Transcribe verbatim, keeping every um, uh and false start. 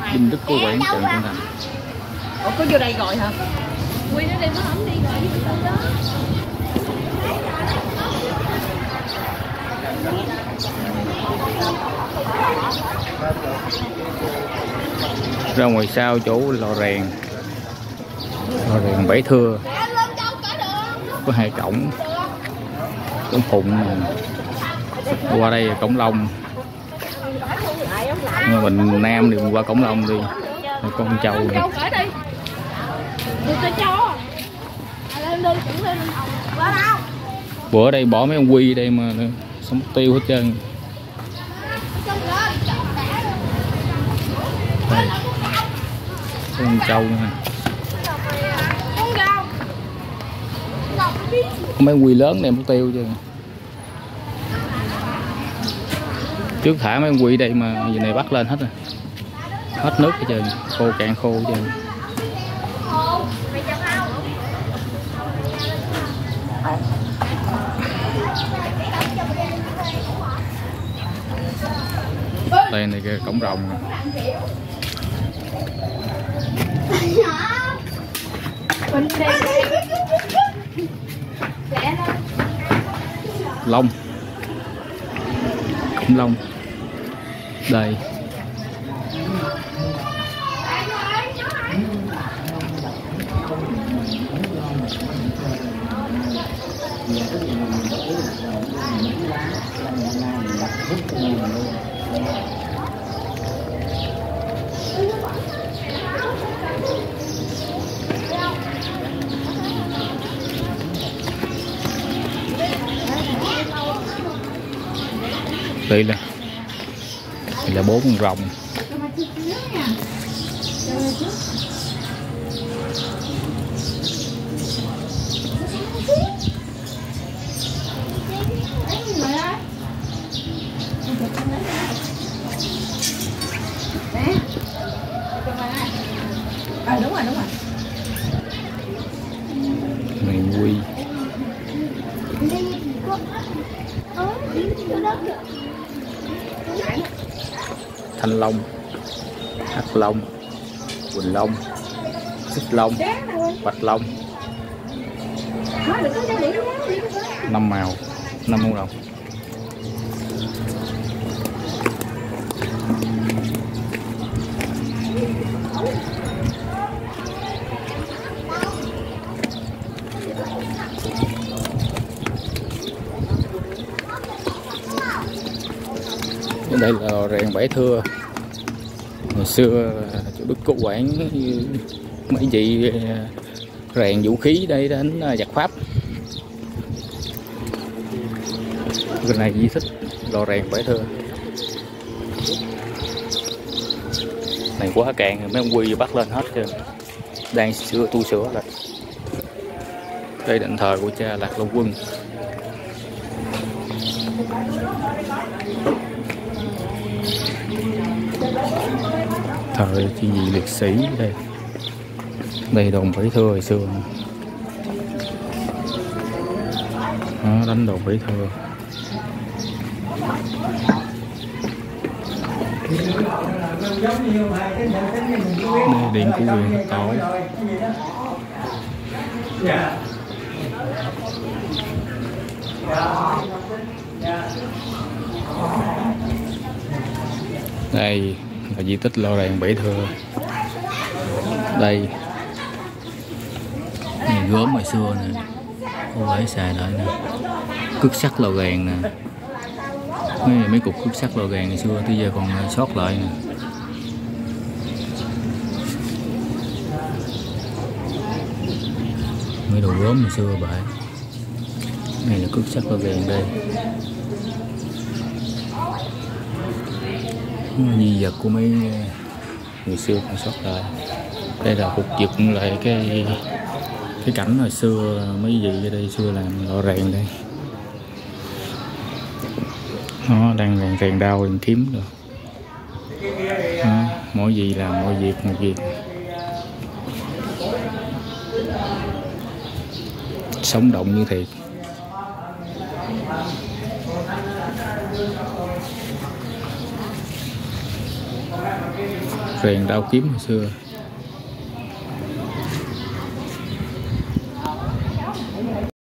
Vinh Đức có quán Trần Văn Thành. Ủa có vô đây rồi hả? Quy nó đi nó không đi rồi với tôi đó. Ra ngoài sau chỗ lò rèn, lò rèn Bảy Thưa, có hai cổng, cổng Phụng qua đây là cổng Long, nhưng mà mình Nam thì mình qua cổng Long đi, rồi con Châu này. Bữa ở đây bỏ mấy ông Quy đây mà sống tiêu hết trơn. Đây. Con Châu nha. Có mấy Quy lớn này mất tiêu chứ. Trước thả mấy Quy đây mà giờ này bắt lên hết rồi. Hết nước hết trơn, khô cạn khô hết trơn. Đây này kìa, cổng rồng nè. Long, cổng Long đây. Đây là đây là bốn con rồng. À, đúng rồi đúng rồi. Này Quy. Thanh Long, Hắc Long, Quỳnh Long, Xích Long, Bạch Long. Năm màu, năm con rồng. Đây là lò rèn Bảy Thưa. Ngày xưa chỗ Đức có quản mấy vị rèn vũ khí đây đến giặc Pháp. Cái này di tích lò rèn Bảy Thưa. Này quá cạn mấy ông Quy bắt lên hết trơn. Đang sửa tu sửa lại. Đây đền thờ của cha Lạc Long Quân. Thời chi gì liệt sĩ đây. Đây đồn Bảy Thưa hồi xưa. Đó, đánh đồn Bảy Thưa. Đây điện của huyện Tổ. Đây là di tích lò rèn Bảy Thưa. Đây này gốm hồi xưa nè, không phải xài lại nè. Cước sắt lò rèn nè, mấy, mấy cục cước sắt lò rèn ngày xưa tới giờ còn sót lại nè. Mấy đồ gốm hồi xưa vậy. Này là cước sắt lò rèn đây. Di vật của mấy người xưa còn sót lại. Đây là phục dựng lại cái cái cảnh hồi xưa mấy gì ở đây xưa làm lò rèn đây. Nó đang rèn rèn đao rèn kiếm rồi. Đó, mỗi gì làm mỗi việc một việc. Sống động như thiệt. rèn đao kiếm hồi xưa.